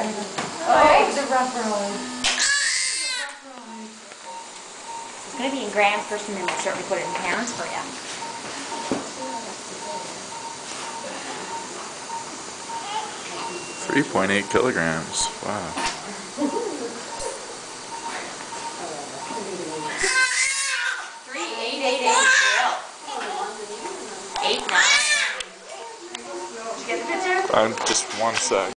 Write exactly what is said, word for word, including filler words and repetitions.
Oh, the rough road. It's going to be in grams first, and then we'll certainly put it in pounds for you. three point eight kilograms. Wow. Three eight eight eight zero. Eight nine. Did you get the picture? Um, just one sec.